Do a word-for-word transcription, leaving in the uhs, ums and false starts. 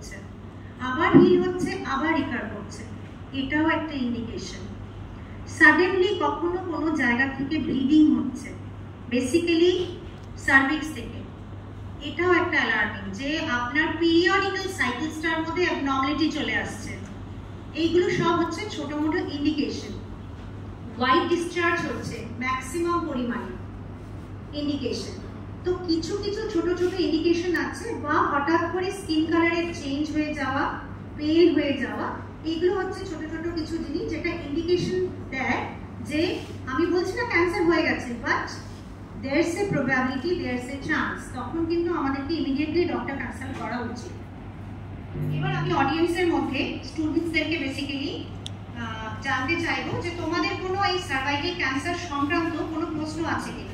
হচ্ছে, আবার হিল হচ্ছে, আবার রিকার করছে, এটাও একটা ইন্ডিকেশন। সাডেনলি কখনো কোনো জায়গা থেকে ব্লিডিং হচ্ছে, বেসিক্যালি সার্ভিক্স থেকে, এটাও একটা অ্যালার্মিং যে আপনার পিরিয়ডিক্যাল সাইকেলসটার মধ্যে অ্যাবনর্মালিটি চলে আসছে। এইগুলো সব হচ্ছে ছোট মোটো ইন্ডিকেশন। হোয়াইট ডিসচার্জ হচ্ছে ম্যাক্সিমাম পরিমাণে, ইন্ডিকেশন। তো কিছু কিছু ছোট ছোট ইন্ডিকেশন আছে, বা হঠাৎ করে স্কিন কালারের চেঞ্জ হয়ে যাওয়া, পেল হয়ে যাওয়া, এইগুলো হচ্ছে ছোট ছোট কিছু জিনিস যেটা ইন্ডিকেশন দেয় যে আমি বলছি না ক্যান্সার হয়ে গেছে, but there is a probability, there is a chance. তখন কিন্তু আমাদেরকে ইমিডিয়েটলি ডক্টর কনসাল্ট করা উচিত। এবার আমি অডিয়েন্সের মধ্যে স্টুডেন্টসদেরকে বেসিক্যালি জানতে চাইবো যে তোমাদের কোনো এই সার্ভাইকাল ক্যান্সার সংক্রান্ত কোনো প্রশ্ন আছে কিনা।